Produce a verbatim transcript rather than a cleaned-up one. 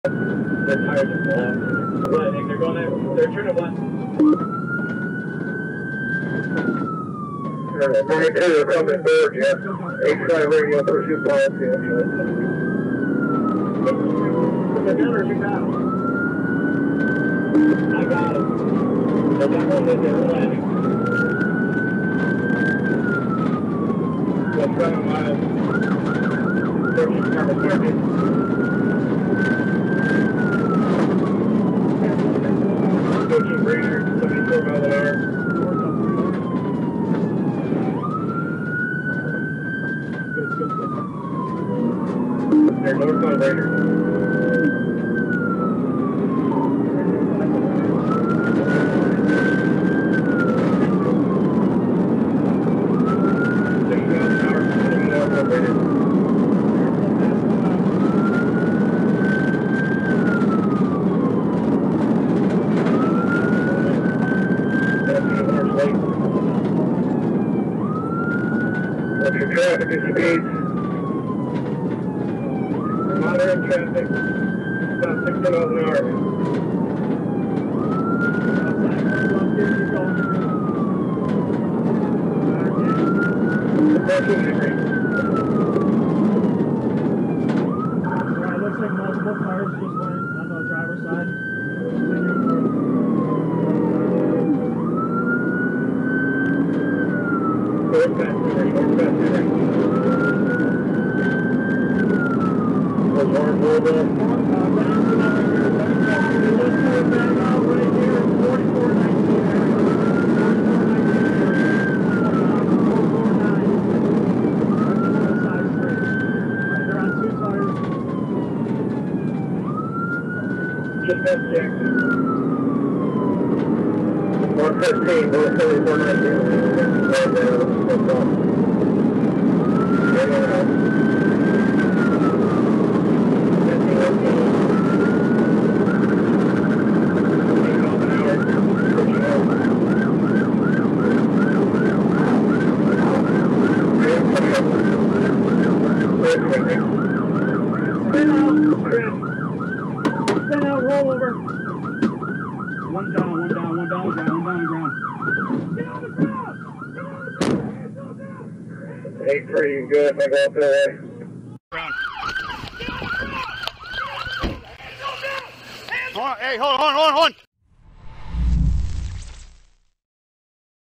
Their tires are blown. What, I think they're going in. They're turning one. ninety-two, coming third, yeah. H five radio pursuit policy, actually. The number two down. I got him. They got one that they're landing. What's going on? thirteen number thirty. Approaching Brainard, seventy-four mile an hour. They're north on Brainard. sixty miles an hour, coming north on Brainard. What's your traffic and speeds? Modern traffic, about sixty miles an hour. Approaching Henry. Alright, looks like multiple cars just went on the driver's side. Northbound Henry, northbound Henry. Was Orange rolled up? Just that check. one fifteen, one thirty-four nineteen. One down, one down, one down, ground, one down, ground. Get on the ground! eight three, you good if I go up that way? Ground. Hold on, hey, hold on, hold on, hold on.